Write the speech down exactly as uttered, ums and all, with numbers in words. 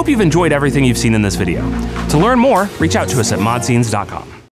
hope you've enjoyed everything you've seen in this video. To learn more, reach out to us at mod scenes dot com.